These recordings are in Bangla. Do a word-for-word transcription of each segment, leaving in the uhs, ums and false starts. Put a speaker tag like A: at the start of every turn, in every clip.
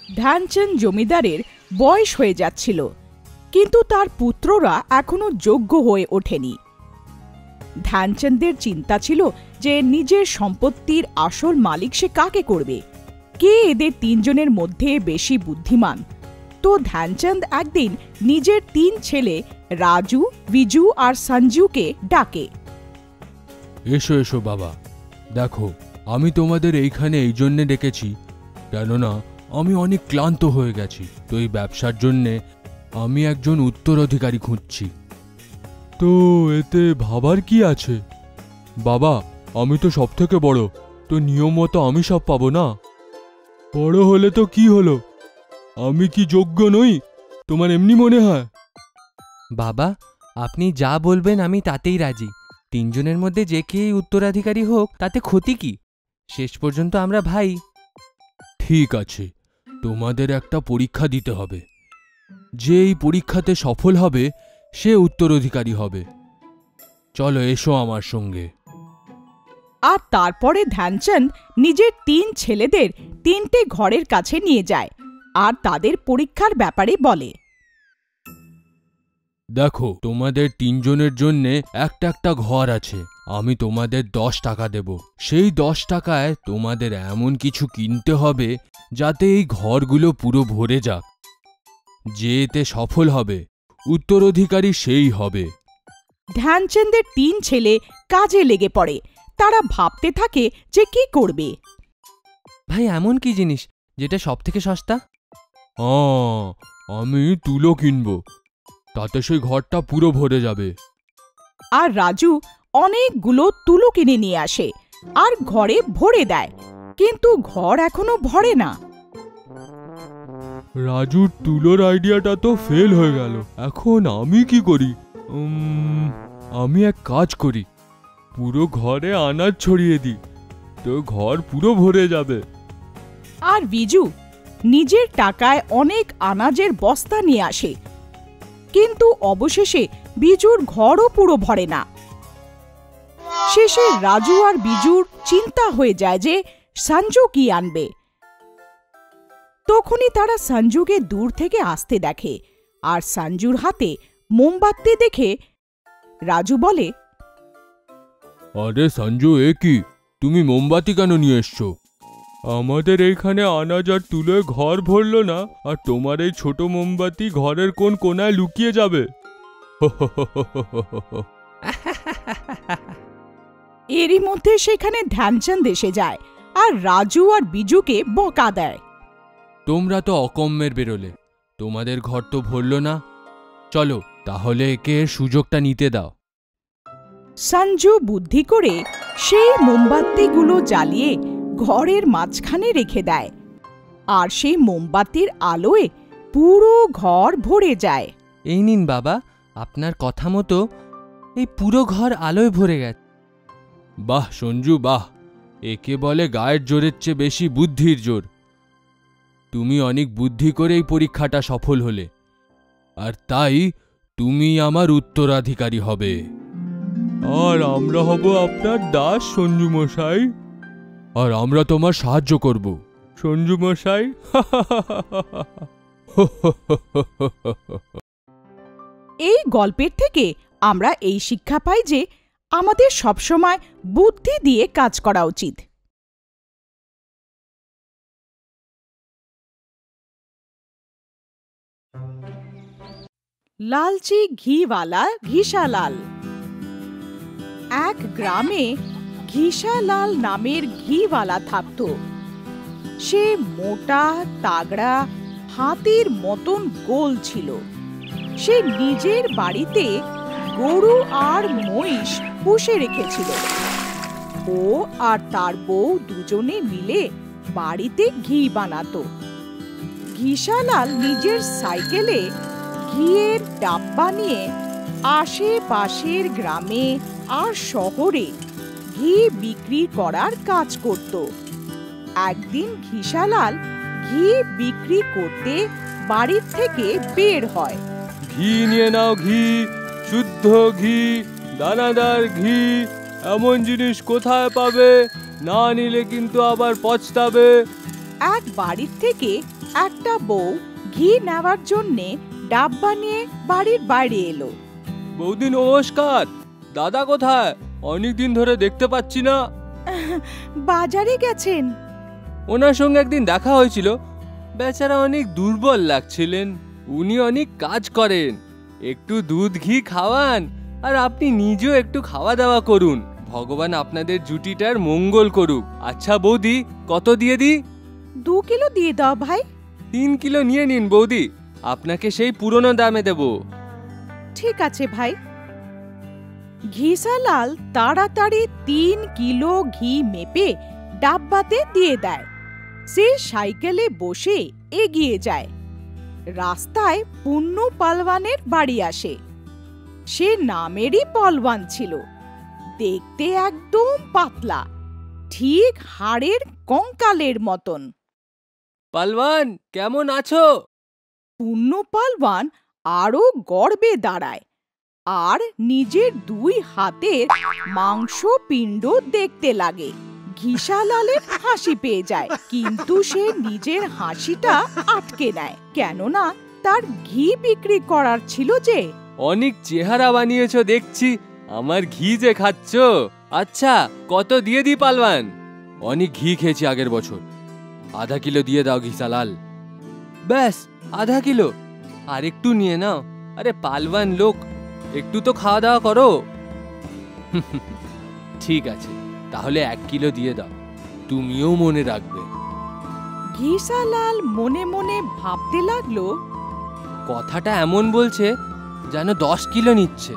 A: ধ্যানচাঁদ জমিদারের বয়স হয়ে যাচ্ছিল, কিন্তু তার পুত্ররা এখনো যোগ্য হয়ে ওঠেনি। ধ্যানচাঁদের চিন্তা ছিল যে নিজের সম্পত্তির আসল মালিক সে কাকে করবে, কে এদের তিনজনের মধ্যে বেশি বুদ্ধিমান। তো ধ্যানচাঁদ একদিন নিজের তিন ছেলে রাজু, বিজু আর সঞ্জুকে ডাকে।
B: এসো এসো বাবা, দেখো আমি তোমাদের এইখানে এই জন্যে ডেকেছি, কেননা আমি অনেক ক্লান্ত হয়ে গেছি। তো এই ব্যবসার জন্যে আমি একজন উত্তরাধিকারী খুঁজছি। তো এতে ভাবার কি আছে বাবা, আমি তো সব থেকে বড়, তো নিয়ম মতো আমি সব পাবো না? বড় হলে তো কি হলো, আমি কি যোগ্য নই তোমার এমনি মনে হয়?
C: বাবা, আপনি যা বলবেন আমি তাতেই রাজি। তিনজনের মধ্যে যে কে উত্তরাধিকারী হোক তাতে ক্ষতি কি, শেষ পর্যন্ত আমরা ভাই।
B: ঠিক আছে, তোমাদের একটা পরীক্ষা দিতে হবে, যে এই পরীক্ষাতে সফল হবে সে উত্তরাধিকারী হবে। চলো এসো আমার সঙ্গে।
A: আর তারপরে ধ্যানচাঁদ নিজের তিন ছেলেদের তিনটে ঘরের কাছে নিয়ে যায় আর তাদের পরীক্ষার ব্যাপারে বলে।
B: দেখো, তোমাদের তিনজনের জন্য একটা একটা ঘর আছে, আমি তোমাদের দশ টাকা দেব। সেই দশ টাকায় তোমাদের এমন কিছু কিনতে হবে যাতে এই ঘরগুলো পুরো ভরে যাক। যে এতে সফল হবে উত্তরাধিকারী সেই হবে।
A: ধ্যানচাঁদের তিন ছেলে কাজে লেগে পড়ে। তারা ভাবতে থাকে যে কি করবে।
C: ভাই, এমন কি জিনিস যেটা সব থেকে সস্তা?
B: হ্যাঁ, আমি তুলো কিনবো, তাতে সেই ঘরটা পুরো ভরে যাবে।
A: আর রাজু অনেকগুলো তুলো কিনে নিয়ে আসে আর ঘরে ভরে দেয়, কিন্তু ঘর এখনো ভরে না।
B: রাজুর তুলোর আইডিয়াটা তো ফেল হয়ে গেল, এখন আমি কি করি? আমি এক কাজ করি, পুরো ঘরে আনাজ ছড়িয়ে দিই, তো ঘর পুরো ভরে যাবে।
A: আর বিজু নিজের টাকায় অনেক আনাজের বস্তা নিয়ে আসে, কিন্তু অবশেষে বিজুর ঘরও পুরো ভরে না। শেষে রাজু আর বিজুর চিন্তা হয়ে যায় যে সঞ্জু কি আনবে। তখনই তারা সঞ্জুকে দূর থেকে আসতে দেখে, আর সঞ্জুর হাতে মোমবাতি দেখে রাজু বলে,
B: আরে সঞ্জু, এ কি, তুমি মোমবাতি কেন নিয়ে এসছো? আমাদের এইখানে আনাজ আর তুলোয় ঘর ভরলো না, আর তোমার এই ছোট মোমবাতি ঘরের কোন কোনায় লুকিয়ে যাবে?
A: এরই মধ্যে সেখানে ধ্যানচাঁদ এসে যায় আর রাজু আর বিজুকে বকা দেয়।
B: তোমরা তো অকম্যের বেরোলে, তোমাদের ঘর তো ভরলো না, চলো তাহলে একে সুযোগটা নিতে দাও।
A: সঞ্জু বুদ্ধি করে সেই মোমবাতিগুলো জ্বালিয়ে ঘরের মাঝখানে রেখে দেয়, আর সেই মোমবাতির আলোয় পুরো ঘর ভরে যায়।
C: এই নিন বাবা, আপনার কথা মতো এই পুরো ঘর আলোয় ভরে গেছে।
B: বাহ সঞ্জু, বাহ, একে বলে গায়ের জোরের চেয়ে বেশি বুদ্ধির জোর। তুমি অনেক বুদ্ধি করে এই পরীক্ষাটা সফল হলে, আর তাই তুমি আমার উত্তরাধিকারী হবে। আর আমরা হব আপনার দাস সঞ্জু মশাই, আর আমরা তোমার সাহায্য করব সঞ্জু মশাই।
A: এই গল্পের থেকে আমরা এই শিক্ষা পাই যে আমাদের সবসময় বুদ্ধি দিয়ে কাজ করা উচিত। লালচি ঘিওয়ালা ঘিসালাল। এক গ্রামে ঘিসালাল নামের ঘিওয়ালা থাকত। সে মোটা তাগড়া হাতির মতন গোল ছিল। সে নিজের বাড়িতে গরু আর মহিষ পুষে রেখেছিল। ও আর তার বউ দুজনে মিলে বাড়িতে ঘি বানাতো। ঘিসালাল নিজের সাইকেলে ঘিয়ের ডাব্বা নিয়ে আশেপাশের গ্রামে আর শহরে ঘি বিক্রি করার কাজ করত। একদিন ঘিসালাল ঘি বিক্রি করতে বাড়ির থেকে বের হয়।
B: ঘি নিয়ে নাও, ঘি, শুদ্ধ ঘি, দানাদার ঘি, এমন জিনিস কোথায় পাবে? না নিলে কিন্তু আবার পচতাবে।
A: এক বাড়ির থেকে একটা বউ ঘি নেওয়ার জন্যে ডাব্বা নিয়ে বাড়ির বাইরে এলো।
B: বৌদি নমস্কার। দাদা কোথায়? অনেকদিন ধরে দেখতে পাচ্ছি না।
A: বাজারে গেছেন।
B: ওনার সঙ্গে একদিন দেখা হয়েছিল, বেচারা অনেক দুর্বল লাগছিলেন। উনি অনেক কাজ করেন, একটু দুধ ঘি খাওয়ান আর আপনি নিজেও একটু খাওয়া দাওয়া করুন। ভগবান আপনাদের জুটিটার মঙ্গল করুক। আচ্ছা বৌদি, কত দিয়ে দি?
A: দু কিলো দিয়ে দাও ভাই।
B: তিন কিলো নিয়ে নিন বৌদি, আপনাকে সেই পুরনো দামে দেব।
A: ঠিক আছে ভাই। ঘিসালাল তাড়াতাড়ি তিন কিলো ঘি মেপে ডাব্বাতে দিয়ে দেয়। সে সাইকেলে বসে এগিয়ে যায়। রাস্তায় পুন্নু পালওয়ানের বাড়ি আসে। সে নামেরই পালওয়ান ছিল, দেখতে একদম পাতলা, ঠিক হাড়ের কঙ্কালের মতন।
B: পালওয়ান, কেমন আছো?
A: পুন্নু পালওয়ান আরো গর্বে দাঁড়ায় আর নিজের দুই হাতের মাংসপিণ্ড দেখতে লাগে। ঘিসালালের হাসি পেয়ে যায়, কিন্তু সে নিজের হাসিটা আটকে নেয়, কেননা তার ঘি বিক্রি করার ছিল যে।
B: অনেক চেহারা বানিয়েছো দেখছি, আমার ঘি যে খাচ্ছ। আচ্ছা, কত দিয়ে দি পালওয়ান? অনেক ঘি খেয়েছি আগের বছর, আধা কিলো দিয়ে দাও ঘিসালাল। ব্যাস আধা কিলো? আর একটু নিয়ে নাও। আরে পালওয়ান লোক, একটু তো খাওয়া দাওয়া করো। ঠিক আছে, তাহলে এক কিলো দিয়ে দাও, তুমিও মনে রাখবে।
A: ঘিসালাল মনে মনে ভাবতে লাগলো,
B: কথাটা এমন বলছে যেন দশ কিলো নিচ্ছে।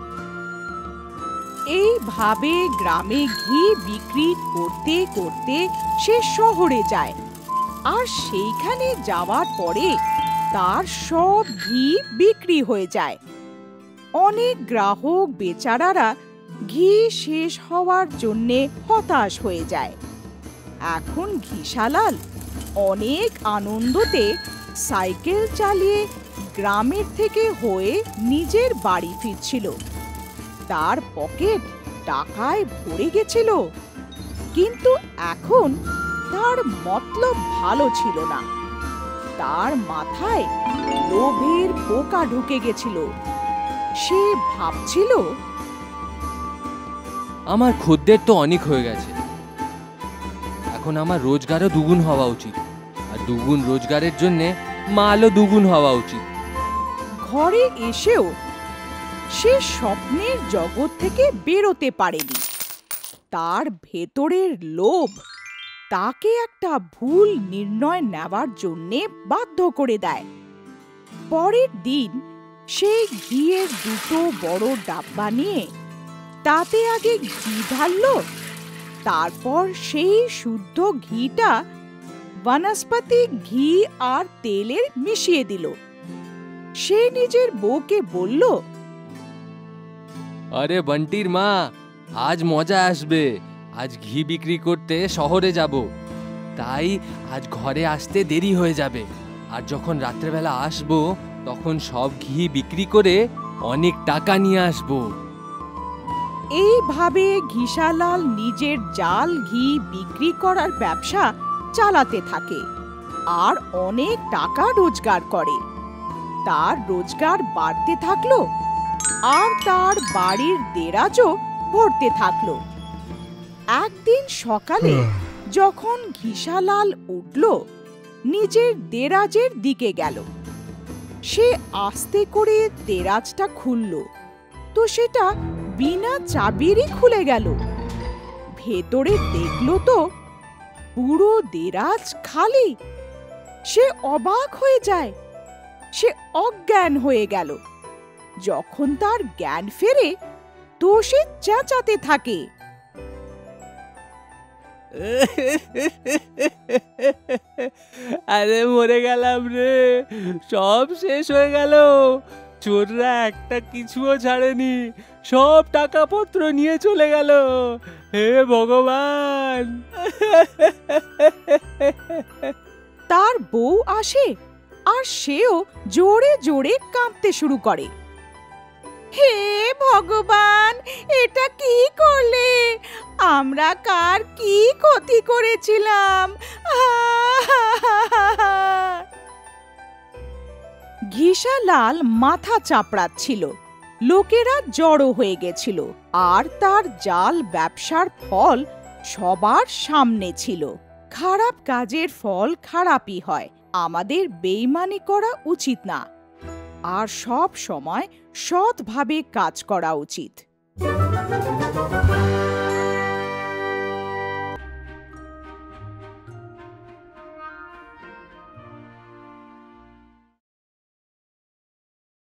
A: এইভাবে গ্রামে ঘি বিক্রি করতে করতে সে শহরে যায়। আর সেইখানে যাওয়ার পরে তার সব ঘি বিক্রি হয়ে যায়। অনেক গ্রাহক বেচারারা ঘি শেষ হওয়ার জন্যে হতাশ হয়ে যায়। এখন ঘিসালাল অনেক আনন্দতে সাইকেল চালিয়ে গ্রামের থেকে হয়ে নিজের বাড়ি ফিরছিল। তার পকেট টাকায় ভরে গেছিল, কিন্তু এখন তার মতলব ভালো ছিল না। তার মাথায় লোভের পোকা ঢুকে গেছিল। সে ভাবছিল,
B: আমার খদ্দের তো অনেক হয়ে গেছে, এখন আমার রোজগারও দুগুণ হওয়া উচিত, আর দুগুণ রোজগারের জন্য মালও দুগুণ হওয়া উচিত।
A: ঘরে এসেও সে স্বপ্নের জগৎ থেকে বেরোতে পারেনি। তার ভেতরের লোভ তাকে একটা ভুল নির্ণয় নেওয়ার জন্যে বাধ্য করে দেয়। পরের দিন সে ঘিয়ের দুটো বড় ডাব্বা নিয়ে তাতে আগে ঘি ঢালল, তারপর সেই শুদ্ধ ঘিটা বনস্পতি ঘি আর তেলের মিশিয়ে দিল। সে নিজের বউকে বলল,
B: আরে বন্টির মা, আজ মজা আসবে। আজ ঘি বিক্রি করতে শহরে যাব, তাই আজ ঘরে আসতে দেরি হয়ে যাবে। আর যখন রাত্রেবেলা আসবো তখন সব ঘি বিক্রি করে অনেক টাকা নিয়ে আসবো।
A: এইভাবে ঘিসালাল নিজের জাল ঘি বিক্রি করার ব্যবসা চালাতে থাকে আর অনেক টাকা রোজগার করে। তার রোজগার বাড়তে থাকলো আর তার বাড়ির দেরাজও ভরতে থাকলো। একদিন সকালে যখন ঘিসালাল উঠল, নিজের দেরাজের দিকে গেল। সে আস্তে করে দেরাজটা খুলল, তো সেটা বিনা চাবিরই খুলে গেল। ভেতরে দেখল তো পুরো দেরাজ খালি। সে অবাক হয়ে যায়, সে অজ্ঞান হয়ে গেল। যখন তার জ্ঞান ফেরে তো সে চেঁচাতে থাকে,
B: আরে মরে গেলাম রে, সব শেষ হয়ে গেল। চোররা একটা কিছুও ছাড়েনি, সব টাকা পত্র নিয়ে চলে গেল। হে ভগবান!
A: তার বউ আসে আর সেও জোরে জোরে কাঁদতে শুরু করে। হে ভগবান, এটা কি করলে? আমরা কার কি ক্ষতি করেছিলাম? ঘিসালাল মাথা চাপড়াচ্ছিল। লোকেরা জড়ো হয়ে গেছিল আর তার জাল ব্যবসার ফল সবার সামনে ছিল। খারাপ কাজের ফল খারাপই হয়। আমাদের বেইমানি করা উচিত না আর সব সময় সৎভাবে কাজ করা উচিত।